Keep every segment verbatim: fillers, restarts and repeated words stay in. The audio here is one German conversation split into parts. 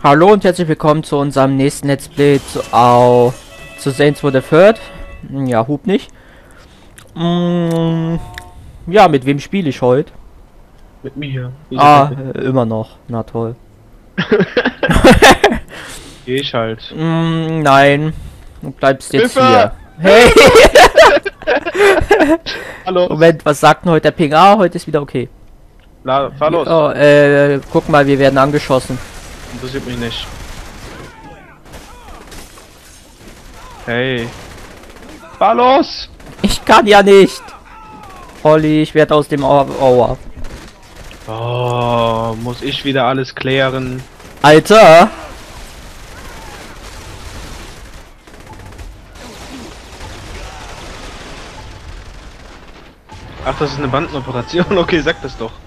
Hallo und herzlich willkommen zu unserem nächsten Let's Play zu, au, zu Saints Row the Third. Ja, Hub nicht. Mm, ja, mit wem spiele ich heute? Mit mir. Wieso Ah, mit äh, immer noch. Na toll. Geh ich halt. Mm, nein, du bleibst jetzt Hilfe! hier. Hey! Hallo. Moment, was sagt denn heute der Ping? Ah, heute ist wieder okay. La, fahr los. Oh, äh, guck mal, wir werden angeschossen. Interessiert mich nicht. Hey. Fahr los! Ich kann ja nicht. Olli, ich werde aus dem Au- Aua. Oh, muss ich wieder alles klären. Alter! Ach, das ist eine Bandenoperation. Okay, sag das doch.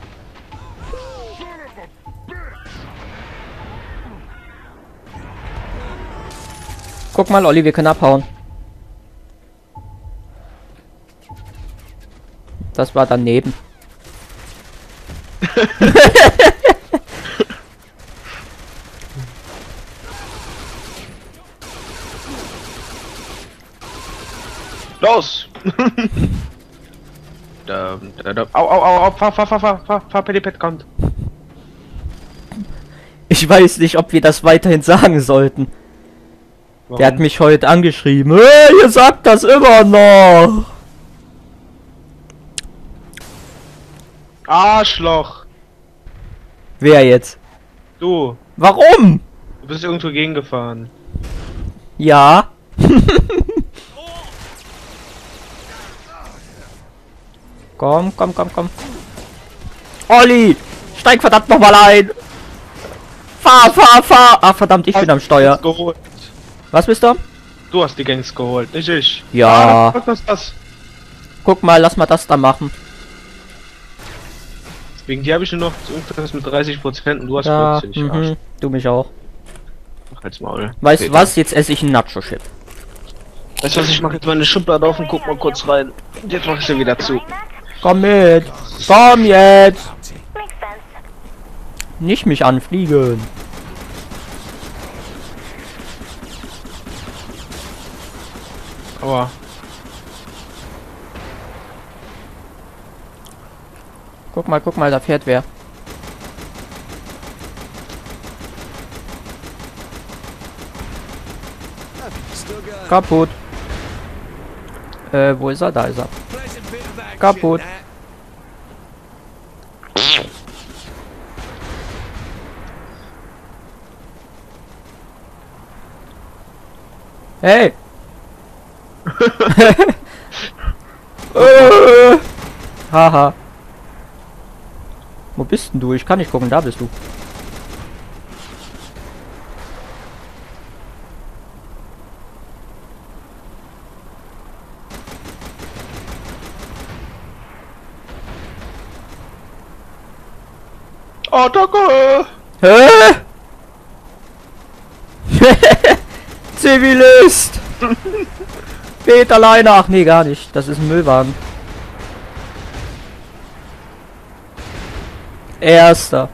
Guck mal, Olli, wir können abhauen. Das war daneben. Los! da, da, da. Au, au, au, au, fahr, fahr, fahr, fahr, fahr, fahr, Pediped kommt. Ich weiß nicht, ob wir das weiterhin sagen sollten. Warum? Der hat mich heute angeschrieben. Hey, ihr sagt das immer noch. Arschloch! Wer jetzt? Du, Warum? du bist irgendwo gegengefahren. Ja. Komm, komm, komm, komm. Olli, steig verdammt noch mal ein. Fahr, fahr, fahr. Ah, verdammt, ich bin am Steuer. Gangs geholt. Was bist du? Du hast die Gangs geholt, nicht ich. Ja. Ah, was ist das? Guck mal, lass mal das da machen. Wegen dir habe ich nur noch irgendwas mit dreißig Prozent und du hast Ja, vierzig. mhm, Arsch. du mich auch. Mach halt's Maul. Weißt du Peter. was? Jetzt esse ich einen Nacho-Chip. Weißt du was, ich mach jetzt meine Schublade auf und guck mal kurz rein. Und jetzt mach ich sie wieder zu. Komm mit. Komm jetzt. Nicht mich anfliegen. Aua. Guck mal, guck mal, da fährt wer. Kaputt. Äh, wo ist er? Da ist er. Kaputt. Hey! äh, haha. Wo bist denn du? Ich kann nicht gucken, da bist du. Attacke! Hä? Zivilist! Geht alleine! Ach nee, gar nicht. Das ist ein Müllwagen. Erster.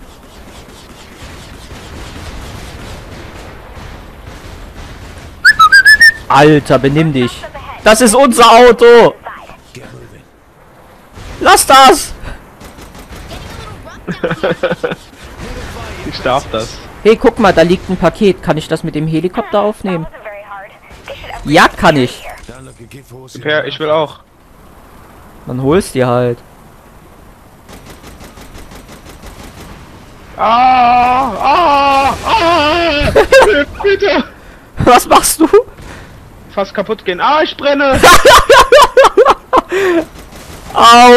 Alter, benimm dich. Das ist unser Auto! Lass das! Ich darf das. Hey, guck mal, da liegt ein Paket. Kann ich das mit dem Helikopter aufnehmen? Ja, kann ich. Per, ich will auch. Dann holst dir halt. Ah! Ah! Ah! Bitte! Was machst du? Fast kaputt gehen. Ah, ich brenne! Au!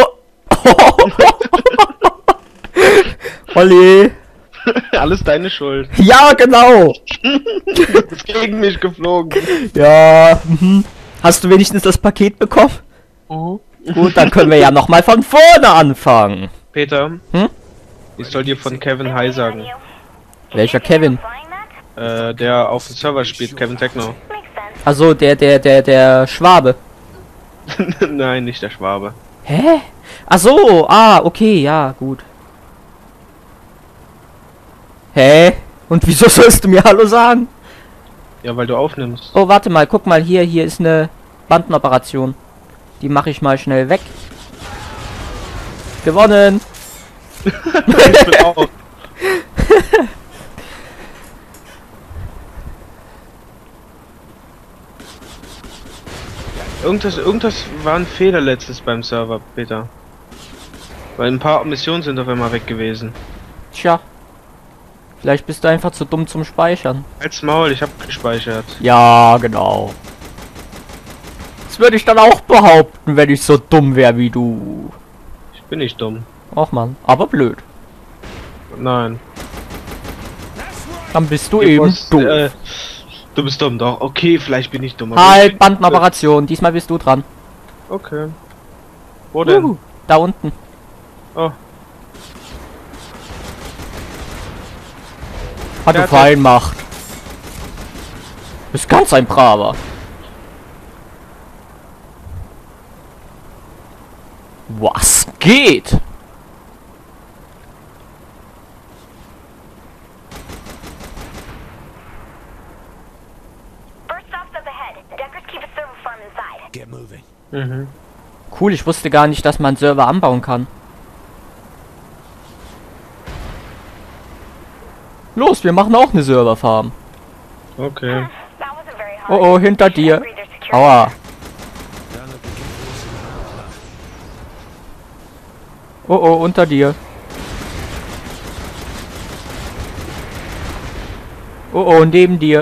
Olli! Alles deine Schuld. Ja, genau! Du bist gegen mich geflogen. Ja, mhm. Hast du wenigstens das Paket bekommen? Oh. Gut, dann können wir ja noch mal von vorne anfangen. Peter, Hm? ich soll dir von Kevin Hi sagen. Welcher Kevin? Äh, der auf dem Server spielt, Kevin Techno. Also der, der, der, der Schwabe. Nein, nicht der Schwabe. Hä? Ach so, ah, okay, ja, gut. Hä? Und wieso sollst du mir Hallo sagen? Ja, weil du aufnimmst. Oh, warte mal, guck mal hier, hier ist eine Bandenoperation. Die mache ich mal schnell weg. Gewonnen! Ich bin auch. Irgendwas, irgendwas war ein Fehler letztes beim Server, Peter. Weil ein paar Missionen sind auf einmal weg gewesen. Tja. Vielleicht bist du einfach zu dumm zum Speichern. Als Maul, ich hab gespeichert. Ja, genau. Das würde ich dann auch behaupten, wenn ich so dumm wäre wie du. Ich bin nicht dumm. Och man, aber blöd. Nein. Dann bist du Du eben musst, dumm. äh, du bist dumm, doch. Okay, vielleicht bin ich dumm. aber ich Halt, bin- Bandenoperation. Diesmal bist du dran. Okay. Wo denn? Uhu, da unten. Oh. Hat er Fertig. fein macht. Ist ganz ein braver. Was geht? First stops up ahead. Deckers keep a server farm inside. Get moving. Mhm. Cool, ich wusste gar nicht, dass man Server anbauen kann. Los, wir machen auch eine Serverfarm. Okay. That wasn't very hard. Oh oh, hinter dir. Upgrade their security. Aua. Down at the control center. Oh oh, unter dir. Oh oh, neben dir.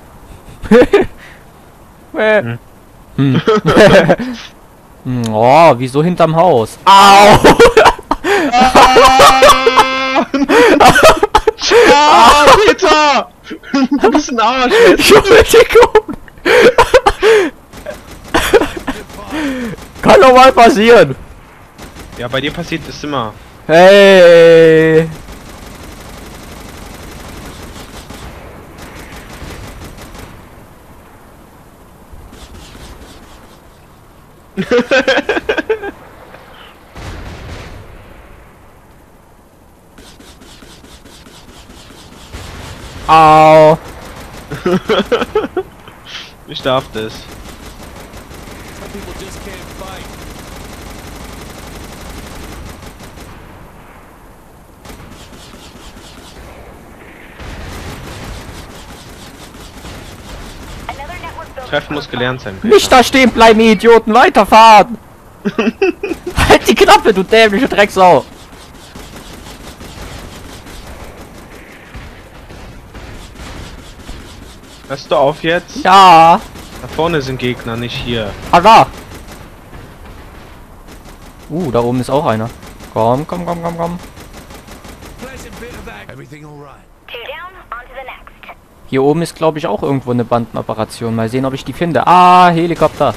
Äh. Hm. Hm. Hm, oh, wieso hinterm Haus? Au! Ah, Peter! Du bist ein Arsch! Entschuldigung! Kann doch mal passieren! Ja, bei dir passiert das immer. Hey! Au! Ich darf das. Some people just can't fight. Another network building. Treffen muss gelernt sein. Peter. Nicht da stehen bleiben, ihr Idioten! Weiterfahren! Halt die Klappe, du dämliche Drecksau! Hörst du auf jetzt? Ja! Da vorne sind Gegner, nicht hier. Ah, da! Uh, da oben ist auch einer. Komm, komm, komm, komm, komm. Pleasant bit of action. Everything all right? Two down, on to the next. Hier oben ist, glaube ich, auch irgendwo eine Bandenoperation. Mal sehen, ob ich die finde. Ah, Helikopter.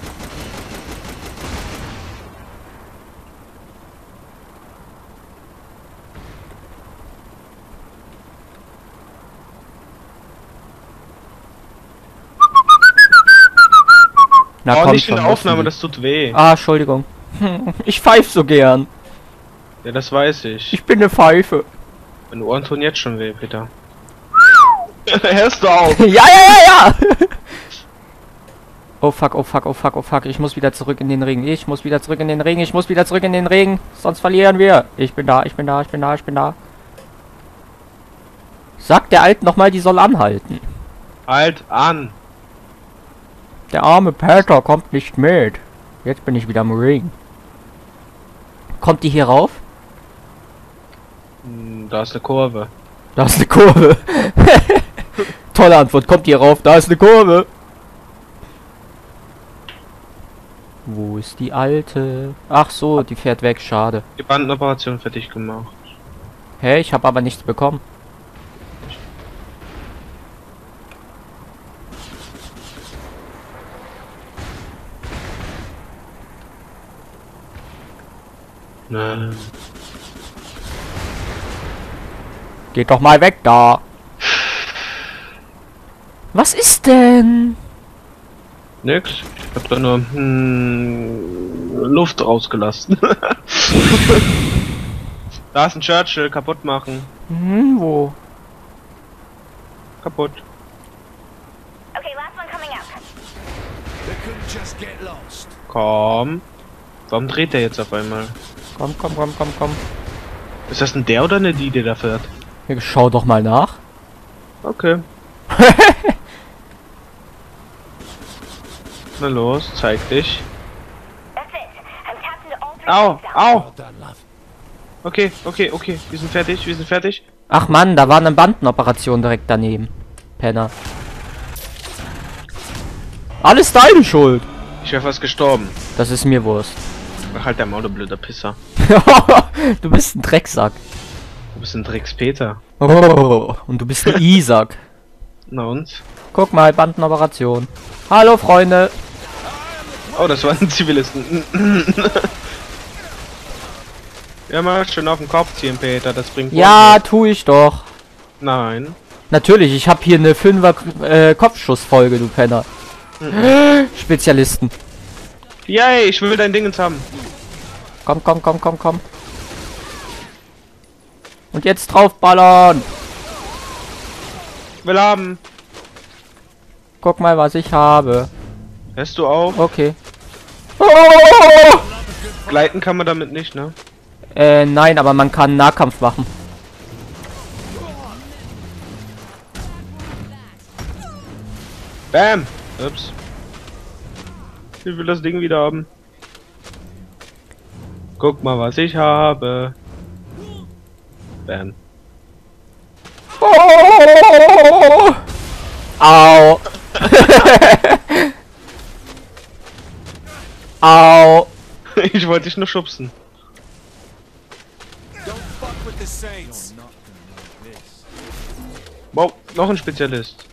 Na Oh, komm nicht in schon, der Aufnahme, müssen das tut weh. die- Ah, Entschuldigung. Ich pfeife so gern. Ja, das weiß ich. Ich bin eine Pfeife. Meine Ohren tun jetzt schon weh, Peter. Hörst du auf? Ja, ja, ja, ja! Oh fuck, oh fuck, oh fuck, oh fuck. Ich muss wieder zurück in den Ring. Ich muss wieder zurück in den Ring. Ich muss wieder zurück in den Ring. Sonst verlieren wir. Ich bin da, ich bin da, ich bin da, ich bin da. Sag der Alten nochmal, die soll anhalten. Halt an! Der arme Peter kommt nicht mit. Jetzt bin ich wieder im Ring. Kommt die hier rauf? Hm, Da ist eine Kurve. Da ist eine Kurve. Tolle Antwort. Kommt die rauf? Da ist eine Kurve. Wo ist die Alte? Ach so, die fährt weg. Schade. Die Bandenoperation fertig gemacht. Hä, ich habe aber nichts bekommen. Nein. Geht doch mal weg da. Was ist denn? Nix. Ich hab da nur hm, Luft rausgelassen. Da ist ein Churchill, kaputt machen. Hm, wo? Kaputt. Okay, last one coming out. They couldn't just get lost. Komm. Warum dreht der jetzt auf einmal? Komm, komm, komm, komm, komm. Ist das ein der oder eine die, der da fährt? Hier, schau doch mal nach. Okay. Na los, zeig dich. That's it. I'm tapped into all three Au, things now. au. Well done, love. Okay, okay, okay. Wir sind fertig, wir sind fertig. Ach Mann, da war eine Bandenoperation direkt daneben. Penner. Alles deine Schuld. Ich wäre fast gestorben. Das ist mir Wurst. Ach, halt dein Maul, du blöder Pisser. Du bist ein Drecksack. Du bist ein Dreckspeter. Oh, und du bist ein Isaac. Na und? Guck mal, Bandenoperation. Hallo Freunde. Oh, das waren Zivilisten. Ja, mal schön auf den Kopf ziehen, Peter. Das bringt Ja, Wunder. tu ich doch. Nein. Natürlich, ich habe hier eine Fünfer äh, Kopfschussfolge, du Penner. Spezialisten. Yay, ich will dein Ding jetzt haben. Komm, komm, komm, komm, komm. Und jetzt draufballern. Will haben. Guck mal, was ich habe. Hörst du auf? Okay. Oh! Gleiten kann man damit nicht, ne? Äh, nein, aber man kann Nahkampf machen. Bam! Ups. Ich will das Ding wieder haben. Guck mal, was ich habe. Bam. Oh! Au! Au! Ich wollte dich nur schubsen. Don't fuck with the Saints. Wow, noch ein Spezialist.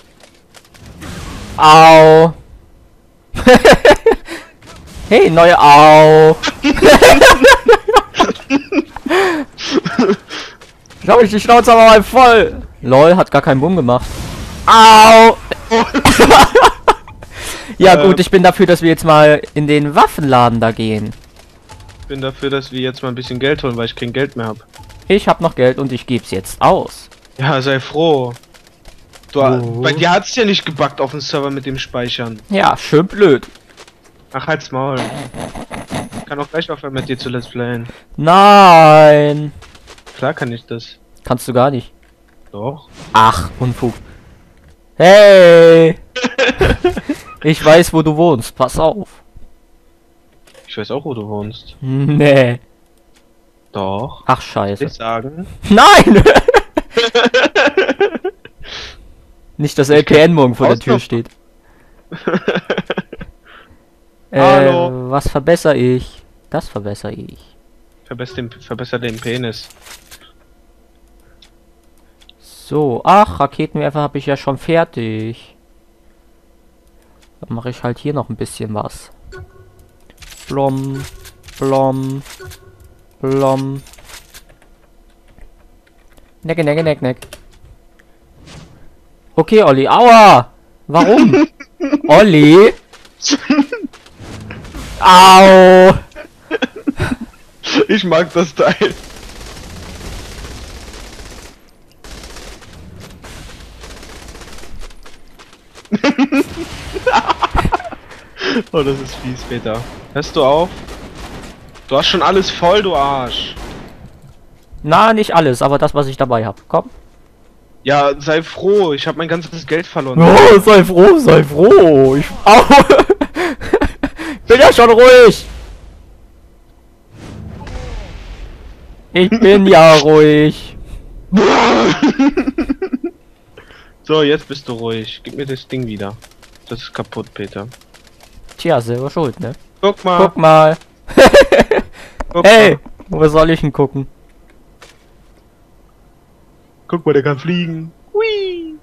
Au! Hey, neue Au! Ich glaube, ich die Schnauze aber mal voll. Lol, hat gar keinen Bumm gemacht. Au! Ja Äh. gut, ich bin dafür, dass wir jetzt mal in den Waffenladen da gehen. Ich bin dafür, dass wir jetzt mal ein bisschen Geld holen, weil ich kein Geld mehr habe. Ich habe noch Geld und ich geb's jetzt aus. Ja, sei froh. Du, Oh. Bei dir hat's ja nicht gebackt auf dem Server mit dem Speichern. Ja, schön blöd. Ach, halt's Maul. Ich kann auch gleich aufhören mit dir zu Let's Playen. Nein. Klar kann ich das. Kannst du gar nicht. Doch. Ach, Unfug. Hey! Ich weiß, wo du wohnst. Pass auf. Ich weiß auch, wo du wohnst. Nee. Doch. Ach, Soll scheiße. ich sagen? Nein! Nicht, dass L P N morgen vor der Tür Ausnahme- steht. Äh, Hallo. was verbessere ich? Das verbessere ich. Verbessert den, verbessert den Penis. So, ach, Raketenwerfer habe ich ja schon fertig. Dann mache ich halt hier noch ein bisschen was. Blom, blom, blom. Necke, necke, neck, neck. Okay, Olli, aua! Warum? Olli? Au! Ich mag das Teil. Oh, das ist fies, Peter. Hörst du auf? Du hast schon alles voll, du Arsch. Na, nicht alles, aber das, was ich dabei habe. Komm. Ja, sei froh. Ich habe mein ganzes Geld verloren. Oh, sei froh, sei froh. Ich au. Bin ja schon ruhig. Ich bin ja ruhig. So, jetzt bist du ruhig. Gib mir das Ding wieder. Das ist kaputt, Peter. Tja, selber schuld, ne? Guck mal. Guck mal. Guck Hey, mal. wo soll ich denn gucken? Guck mal, der kann fliegen. Hui.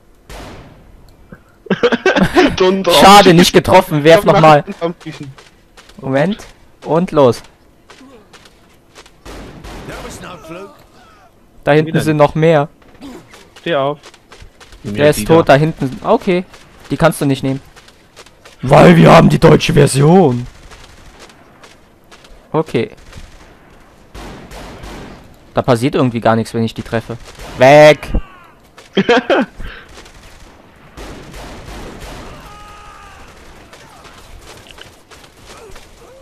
Dumm drauf. Schade, nicht getroffen. Werf Komm, nochmal. nach hinten schießen. Moment. Und los. That was no fluke. Da hinten Wieder sind noch mehr. Steh auf. Der ist tot, da hinten. Okay. Die kannst du nicht nehmen. Weil wir haben die deutsche Version. Okay. Da passiert irgendwie gar nichts, wenn ich die treffe. Weg!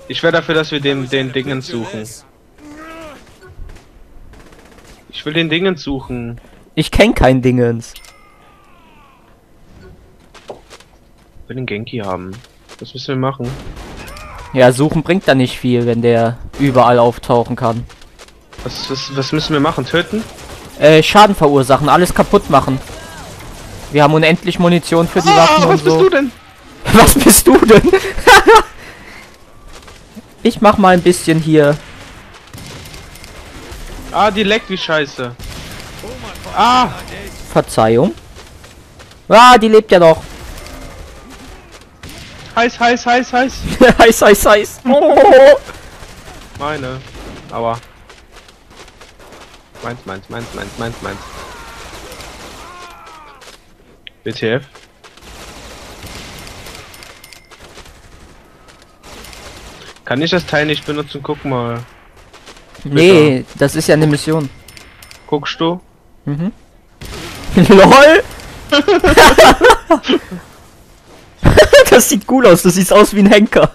Ich wäre dafür, dass wir den, den Dingens suchen. Ich will den Dingens suchen. Ich kenn kein Dingens. Ich will den Genki haben. Was müssen wir machen? Ja, suchen bringt da nicht viel, wenn der überall auftauchen kann. Was, was, was müssen wir machen? Töten? Äh, Schaden verursachen, alles kaputt machen. Wir haben unendlich Munition für die Waffen und was so. bist du denn? Was bist du denn? Ich mach mal ein bisschen hier. Ah, die leckt wie scheiße. Ah! Verzeihung. Ah, die lebt ja noch. Heiß, heiß, heiß, heiß. heiß, heiß, heiß. Oh. Meine. Aua. Meins, meins, meins, meins, meins, meins. W T F. Kann ich das Teil nicht benutzen? Guck mal. Nee, das ist ja eine Mission. Guckst du? Mhm. LOL! Das sieht cool aus, das sieht aus wie ein Henker.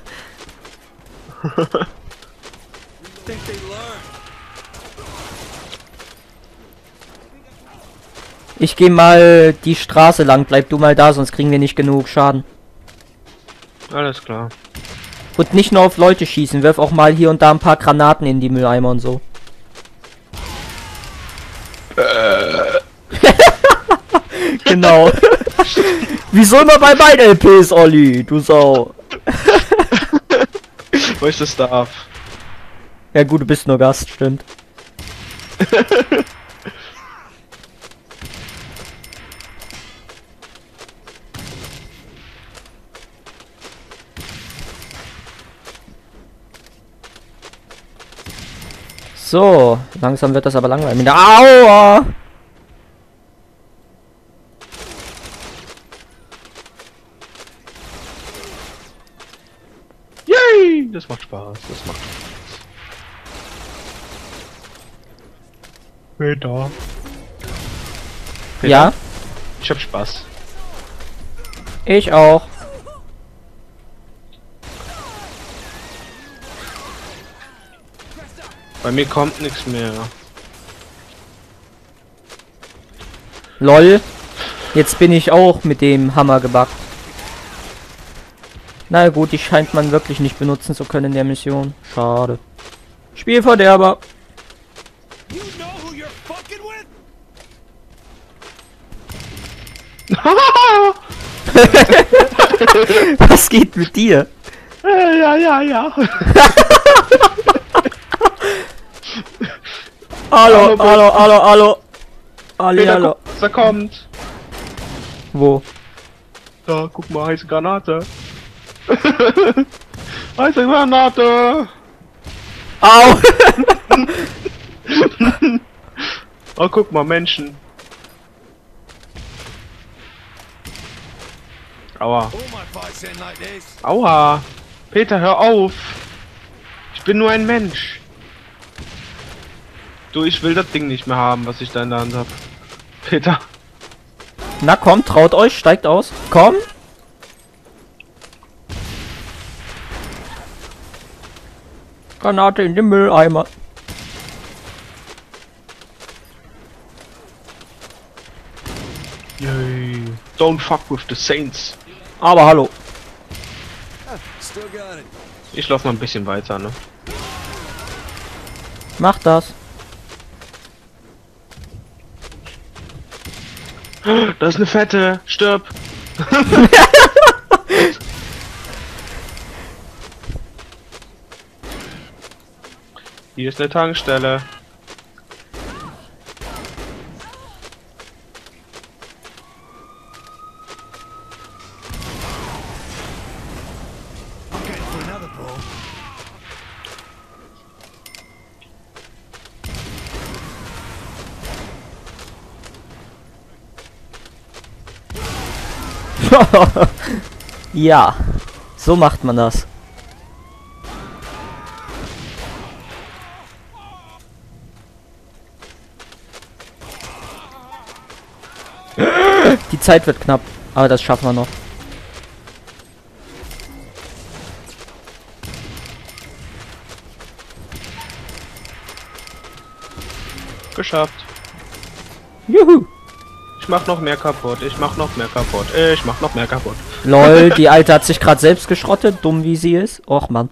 Ich gehe mal die Straße lang, bleib du mal da, sonst kriegen wir nicht genug Schaden. Alles klar. Und nicht nur auf Leute schießen, wirf auch mal hier und da ein paar Granaten in die Mülleimer und so. Genau. Wieso immer bei meinen L Ps, Olli, du Sau? Wo ich das darf. Ja gut, du bist nur Gast, stimmt. So, langsam wird das aber langweilig. Mit der Aua! Yay! Das macht Spaß, das macht Spaß. Peter. Peter. Ja, Ich hab Spaß. ich auch. Bei mir kommt nichts mehr. Lol. Jetzt bin ich auch mit dem Hammer gebackt. Na gut, die scheint man wirklich nicht benutzen zu können in der Mission. Schade. Spielverderber. You know who you're fucking with? Was geht mit dir? Äh, ja, ja, ja. Hallo, hallo, hallo, hallo. Ali, Peter, hallo. guck, was da kommt. Wo? Da, guck mal, heiße Granate. Heiße Granate. Au! Oh, guck mal, Menschen. Aua. All my fights end like this. Aua. Peter, hör auf. Ich bin nur ein Mensch. Du, ich will das Ding nicht mehr haben, was ich da in der Hand hab. Peter. Na komm, traut euch, steigt aus. Komm. Granate in den Mülleimer. Yay. Don't fuck with the Saints. Aber hallo. Still got it. Ich lauf mal ein bisschen weiter, ne? Mach das. Da ist eine Fette. Stirb. Hier ist eine Tankstelle. I'm going for another ball. Ja, so macht man das. Die Zeit wird knapp, aber das schaffen wir noch. Geschafft. Juhu. Ich mach noch mehr kaputt. Ich mach noch mehr kaputt. Ich mach noch mehr kaputt. Lol, die Alte hat sich gerade selbst geschrottet, dumm wie sie ist. Och Mann.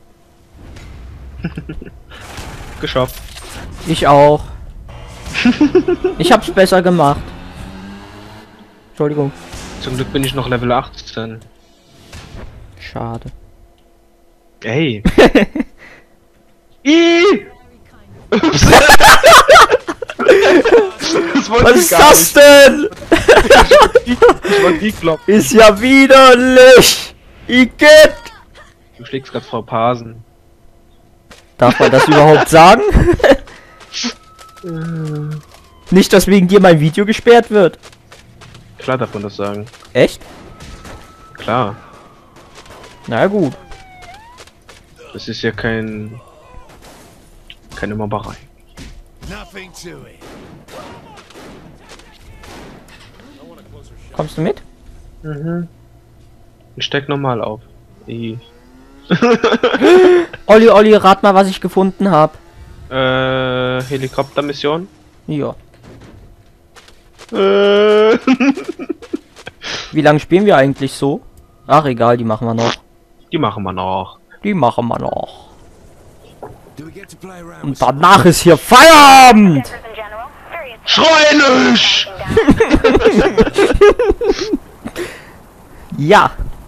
Geschafft. Ich auch. Ich hab's besser gemacht. Entschuldigung. Zum Glück bin ich noch Level achtzehn. Schade. Ey. I. Ups. Das wollte Was ich ist gar das nicht. denn? Ich wollte die kloppen. Ist ja widerlich. Igitt. Du schlägst grad Frau Pasen. Darf man das überhaupt sagen? Nicht, dass wegen dir mein Video gesperrt wird. Klar darf man das sagen. Echt? Klar. Na gut. Das ist ja kein... keine Mobberei. Nothing to it. Kommst du mit? Mhm. Ich steig normal auf. I. Olli, Olli, rat mal, was ich gefunden habe. Äh, Helikoptermission? Ja. Äh. Wie lange spielen wir eigentlich so? Ach egal, die machen wir noch. Die machen wir noch. Die machen wir noch. Do we get to play around Und with danach ist hier Feierabend! Officers in general, various Schrei nicht! Ja.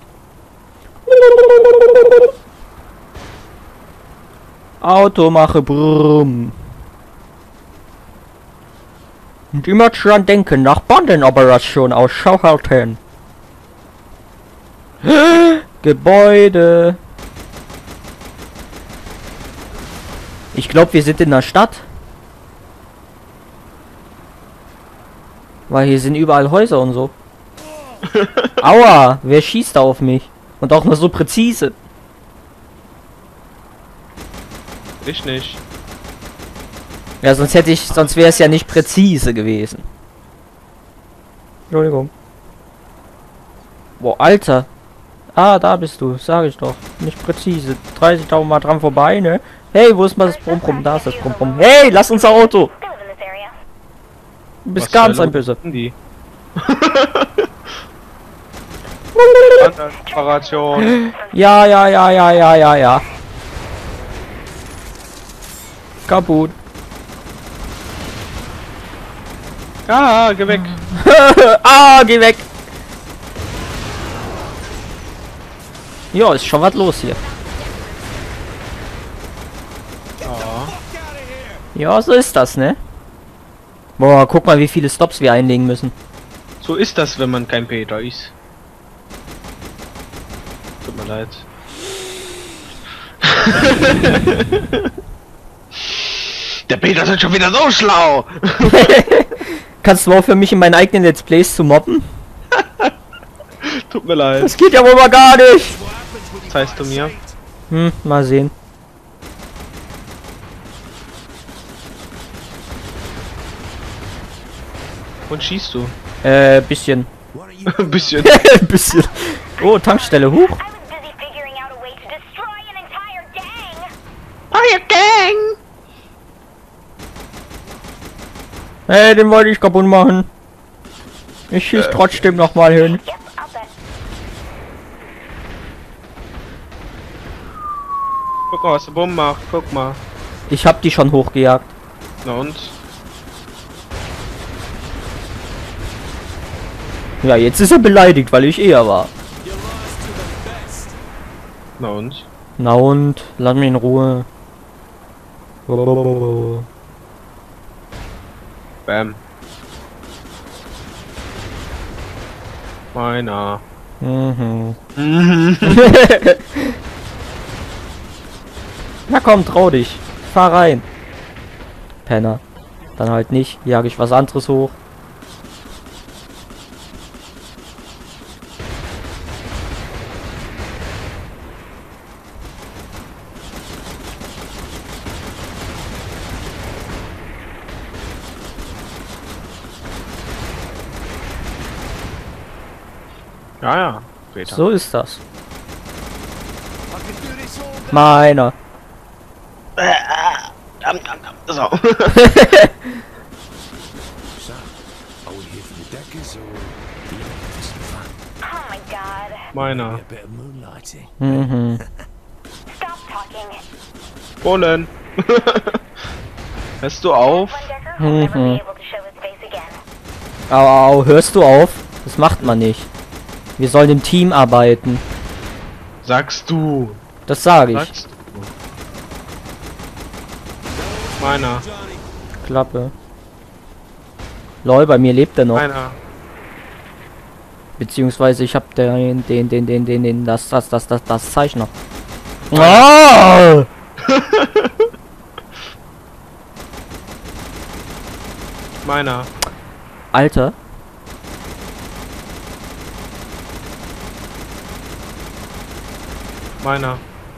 Auto mache brumm. Und immer dran denken, nach Bandenoperation Ausschau halten. Gebäude. Ich glaube, wir sind in der Stadt. Weil hier sind überall Häuser und so. Aua, wer schießt da auf mich? Und auch nur so präzise. Ich nicht. Ja, sonst hätte ich, sonst wäre es ja nicht präzise gewesen. Entschuldigung. Boah, Alter. Ah, da bist du, sag ich doch. Nicht präzise. dreißigtausend Mal dran vorbei, ne? Hey, wo ist mal das Brumm-Brumm? Da ist das Brumm-Brumm. Hey, lass uns Auto! they live in this area. Du bist Was ganz für ein Böse. Die. Operation. Ja, ja, ja, ja, ja, ja, ja. Kaputt. Ah, geh weg. Ah, geh weg. Ja, ist schon was los hier. Ja, so ist das, ne? Boah, guck mal, wie viele Stops wir einlegen müssen. So ist das, wenn man kein Peter ist. Tut mir leid. Der Peter ist schon wieder so schlau. Kannst du auch für mich in meinen eigenen Let's Plays zu mobben? Tut mir leid. Das geht ja wohl mal gar nicht. Zeigst du mir? Hm, mal sehen. Und schießt du? Äh, bisschen. What are you Ein bisschen. bisschen. Oh, Tankstelle, huch. I was busy figuring out a way to destroy an entire gang. Fire Gang! Hey, den wollte ich kaputt machen. Ich schieß trotzdem noch mal hin. Yep, I'll bet. Guck mal, was der Bumm macht. Guck mal. Ich hab die schon hochgejagt. Na und? Ja, jetzt ist er beleidigt, weil ich eher war. You lost to the best. Na und? Na und? Lass mich in Ruhe. Oh. Bam. Meiner. Mhm. Mhm. Na komm, trau dich. Fahr rein. Penner. Dann halt nicht. Jag ich was anderes hoch. Ja, ja. Peter. So ist das. I can do this all day. Meiner. So. crackers or you looking for some fun? Oh my god. Meiner. A bit of moonlighting. Mhm. Stop talking. Bullen. Hörst du auf? One Decker will never Mhm. be able to show his face again. Au, au, hörst du auf? Das macht man nicht. Wir sollen im Team arbeiten. Sagst du. Das sage ich. Sagst du. Meiner. Johnny, Klappe. Lol, bei mir lebt er noch. Meiner. Beziehungsweise ich hab den, den, den, den, den, den, das, das, das, das, das Zeichen noch. Oh! Meiner. Alter. Meiner.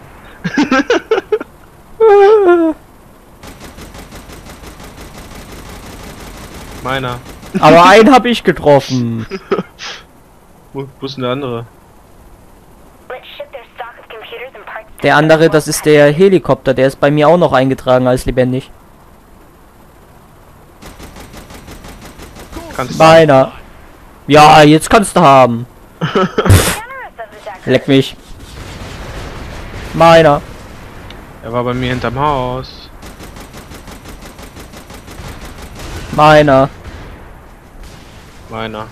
Meiner. Aber einen hab ich getroffen. Wo, wo ist denn der andere? Let's ship their stock of computers and parts. to Der andere, das ist der Helikopter, der ist bei mir auch noch eingetragen als lebendig. Kannst du Meiner. Ja, jetzt kannst du haben. Generous of the Deckers. Leck mich. Meiner. Er war bei mir hinterm Haus. Meiner. Meiner.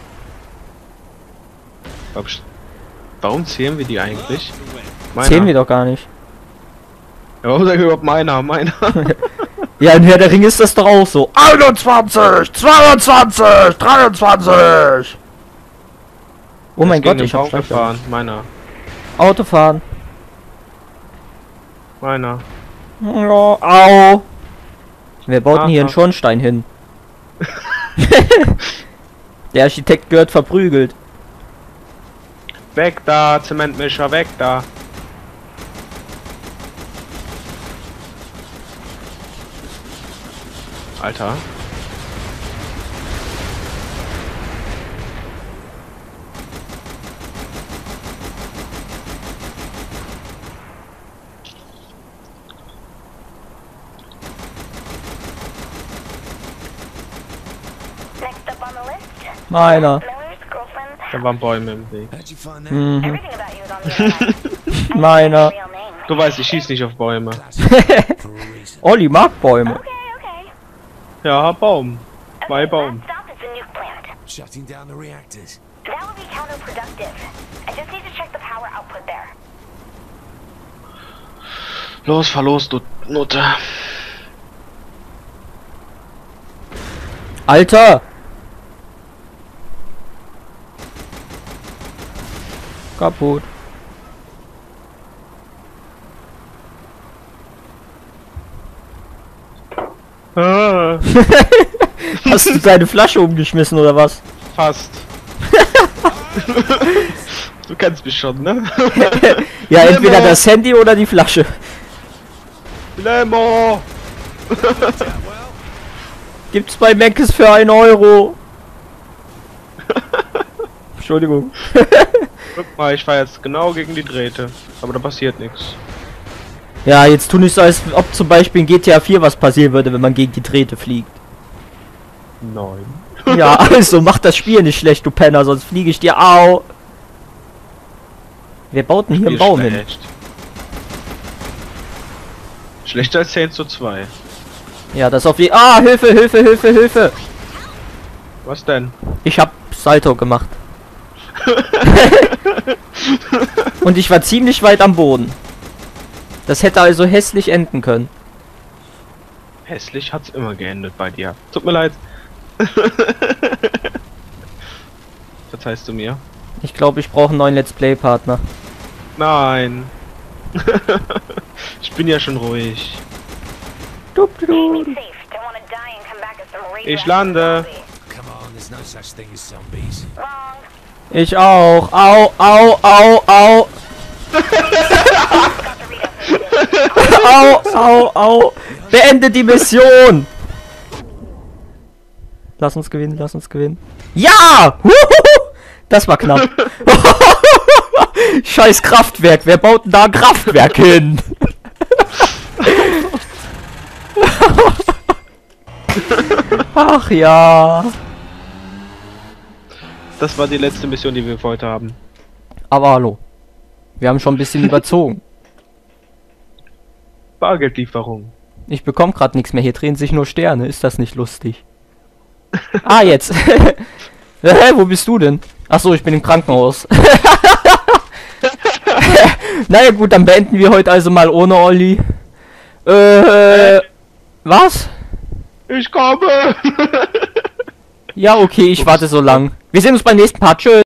Glaub ich- Warum zählen wir die eigentlich? Meiner. Zählen wir doch gar nicht. Ja, warum sag ich überhaupt meiner? Meiner. Ja, in Herr der Ring ist das doch auch so. einundzwanzig, zweiundzwanzig, dreiundzwanzig. Oh mein Ist gegen Gott, den ich hab Baum Schlechter. gefahren. Meiner. Autofahren. Meiner. Ja, au. Wer baut denn hier einen Aha. Schornstein hin? Der Architekt gehört verprügelt. Weg da, Zementmischer, weg da. Alter. Next up on the list, Meiner. Miller's girlfriend's Da house. waren Bäume im Weg. how'd you find that? Mhm. Everything about you is on the internet. Meiner. Real name. Du weißt, ich schieß nicht auf Bäume. Classic for a reason. Olli mag Bäume. Okay, okay. Ja, Baum. Zwei Okay, Baum. last stop is the nuke plant. Shutting down the reactors. That would be counterproductive. I just need to check the power output there. Los, fahr los, du Nutte. Alter! Kaputt. Ah, Hast du deine Flasche umgeschmissen oder was? fast. Du kennst mich schon, ne? Ja, entweder Limo. das Handy oder die Flasche. Lemo! Gibt's bei Meckes für einen Euro. Entschuldigung. Guck mal, ich fahr jetzt genau gegen die Drähte. Aber da passiert nichts. Ja, jetzt tu nicht so, als ob zum Beispiel in G T A vier was passieren würde, wenn man gegen die Drähte fliegt. Nein. Ja, also mach das Spiel nicht schlecht, du Penner, sonst fliege ich dir au. Wer baut denn hier einen Baum hin? Schlecht. Schlechter als zehn zu zwei. Ja, das auf die. Ah, Hilfe, Hilfe, Hilfe, Hilfe. Was denn? Ich hab Salto gemacht. Und ich war ziemlich weit am Boden. Das hätte also hässlich enden können. Hässlich hat's immer geendet bei dir. Tut mir leid. Verzeihst du mir? Ich glaube, ich brauche einen neuen Let's Play Partner. Nein. Ich bin ja schon ruhig. Dup, dup, Keep me dup. safe. Don't want to die and come back as some radioactive Ich lande. zombie. Come on, there's no such thing as zombies. Wrong. Ich auch. Au, au, au, au. Got the readout for you. Au, au, au. Beende die Mission. Lass uns gewinnen, lass uns gewinnen. Ja! Huhuhu. Das war knapp. Scheiß Kraftwerk. Wer baut denn da ein Kraftwerk hin? Ach ja. das war die letzte Mission, die wir für heute haben. Aber hallo. Wir haben schon ein bisschen überzogen. Bargeldlieferung. Ich bekomme gerade nichts mehr. Hier drehen sich nur Sterne. Ist das nicht lustig? Ah, jetzt. Hä, wo bist du denn? Achso, ich bin im Krankenhaus. Naja gut, dann beenden wir heute also mal ohne Olli. Äh, was? Ich komme! Ja, okay, ich warte so lang. Wir sehen uns beim nächsten Part. Tschüss.